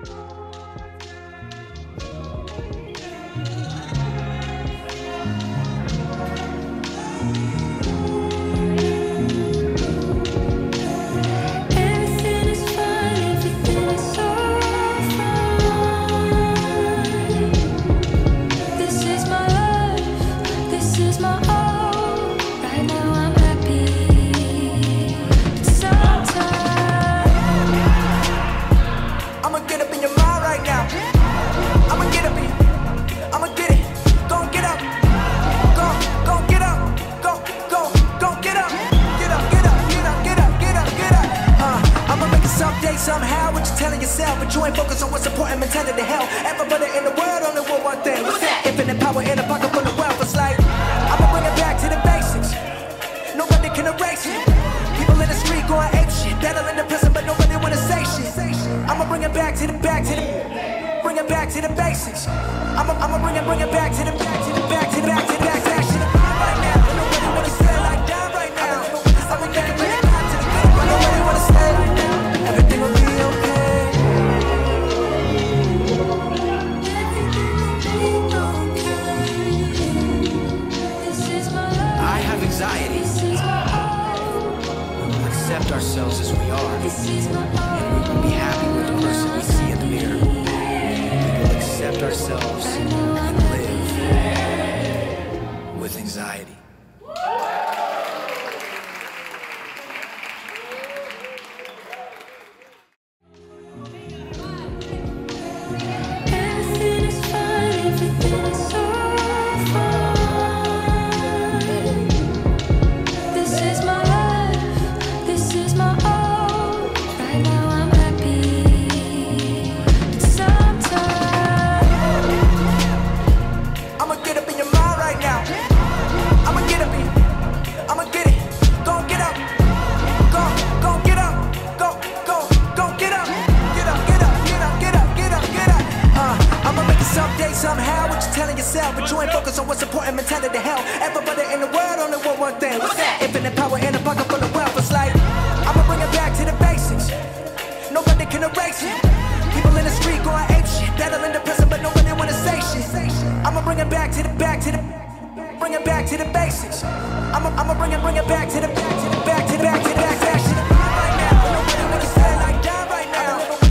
Somehow, what you telling yourself, but you ain't focused on what's important, mentality hell. Everybody in the world only want one thing. What's that? Infinite power in a pocket full of wealth. It's like, I'ma bring it back to the basics. Nobody can erase it. People in the street going ape shit. Battling the prison, but nobody wanna say shit. I'ma bring it back to the bring it back to the basics. I'ma bring it back to the back to the back to the back to the back to that shit right now. Nobody wanna say like that right now. I'ma bring it back to the good, but nobody wanna say like that. Everything will be okay. I have anxiety. We will accept ourselves as we are, and we will be happy with the person we see in the mirror. We will accept ourselves and live with anxiety. Somehow, what you telling yourself, but you ain't focused on what's important, mentality hell. Everybody in the world only want one thing. What's that? Infinite power in a pocket full of wealth. It's like, I'ma bring it back to the basics. Nobody can erase it. People in the street going ape shit. Battling the prison, but nobody wanna say shit. I'ma bring it back to the bring it back to the basics. I'ma bring it back to the back to the back to the back to the back to that shit right now. Nobody wanna say like that right now.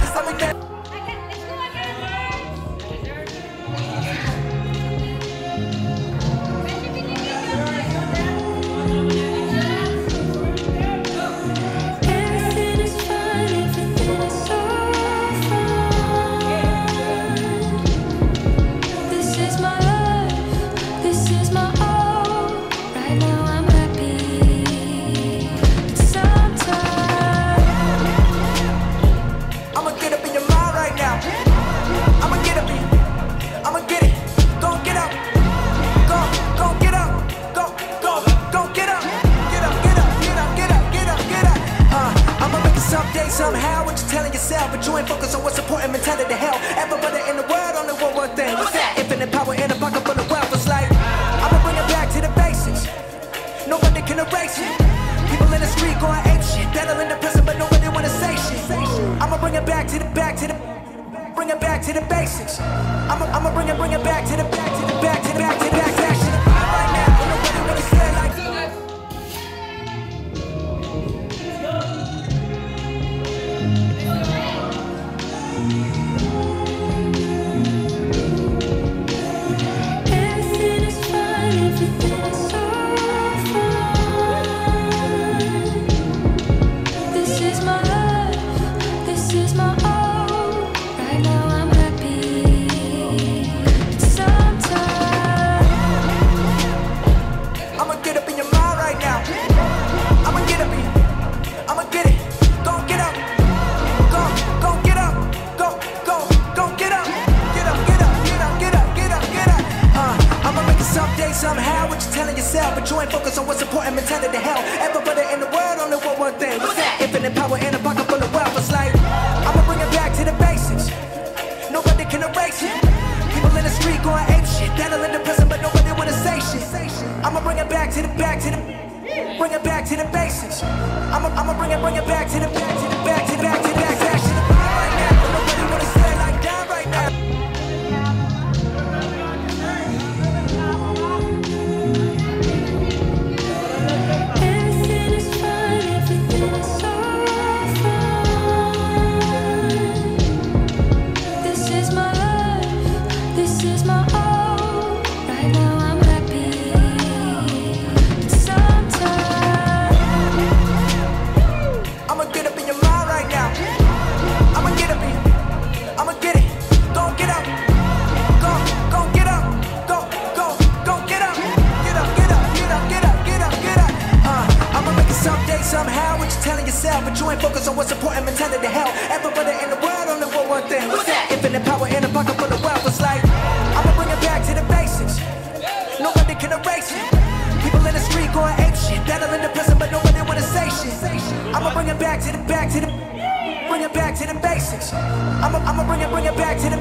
Somehow, what you telling yourself, but you ain't focused on what's important, mentality hell. Everybody in the world only want one thing. What's that? Infinite power in a pocket full of wealth. It's like, I'ma bring it back to the basics. Nobody can erase it. People in the street going ape shit. Battling the prison, but nobody wanna say shit. I'ma bring it back to the bring it back to the basics. I'ma bring it back to the back to the back to the back to the back to that shit right now. Nobody wanna say like that. Somehow, what you telling yourself, but you ain't focused on what's important, mentality hell. Everybody in the world only want one thing. What's that? Infinite power in a pocket full of wealth. It's like, I'ma bring it back to the basics. Nobody can erase it. People in the street going ape shit. Battling the prison, but nobody wanna say shit. I'ma bring it back to the bring it back to the basics. I'ma bring it back to the back to the back to the back to the back to that shit right now. Nobody wanna say like What's that? Infinite power in a pocket full of wealth. It's like I'ma bring it back to the basics. Nobody can erase it. People in the street going ape shit, battling the prison, but nobody wanna say shit. I'ma bring it back to the bring it back to the basics. I'ma bring it back to the